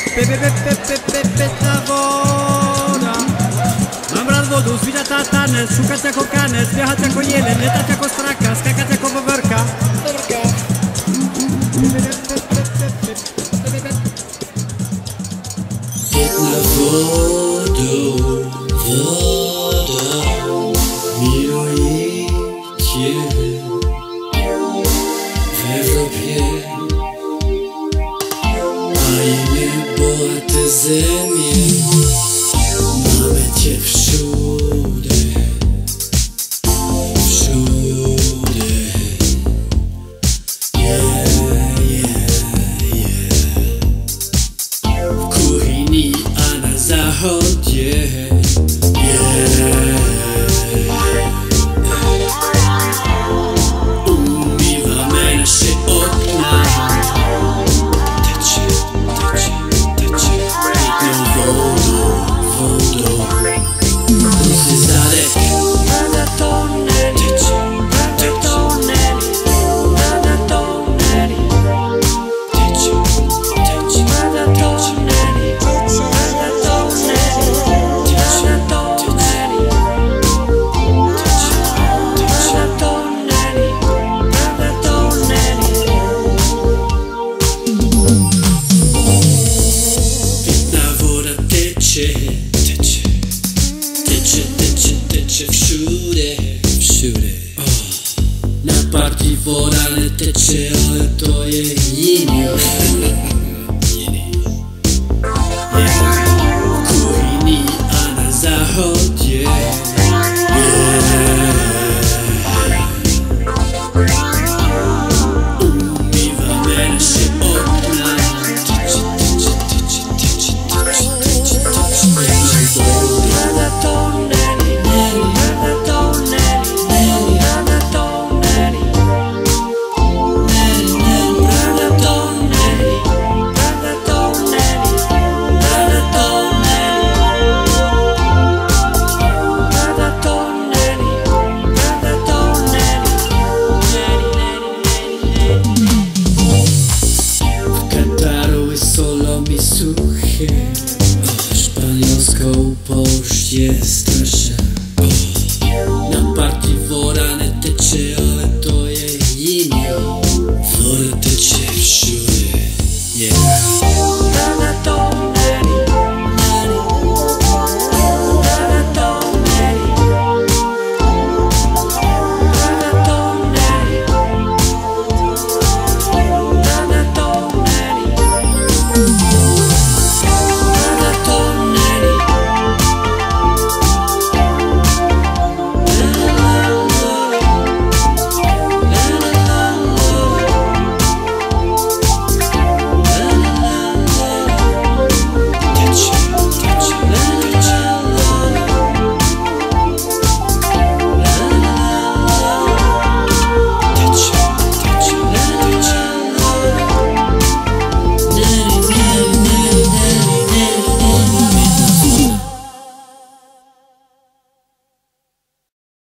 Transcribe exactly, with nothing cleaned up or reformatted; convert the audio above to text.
Pitná voda. Mám rád vodu, zvířata tanec, šukat jako kanec, běhat jako jelen, letat jako straka, skakat jako povrka. Pitná vodu, voda, miluji tě v Evropě a jiné bohaté země. Máme tě všude, všude, yeah, yeah, yeah. V kuchyni a na záhodě, yeah. Umýváme naše okna, teče, teče, teče pitnou vodu, vodu. Pusty zadek, nada toneli, teče, nada toneli, nada toneli, teče, teče, nada toneli, nada toneli, nada toneli, teče, teče, nada toneli, nada toneli. Pitná voda teče, teče, teče, teče, teče všude, všude. Oh. Na party voda neteče, ale to je jiný. Jiný. Yeah. V kuchyni a na záhodě, yeah. Umýváme naše okna, teče, teče, teče, teče, teče, teče, teče pitnou vodu. Nada toneli, nada toneli, nada toneli, nada toneli, nada toneli, nada toneli, nada toneli, nada toneli. V Kataru je solo mi suché, španělskou poušť je strašná. Na party voda neteče, ale to je jiný. Voda teče všude, yeah.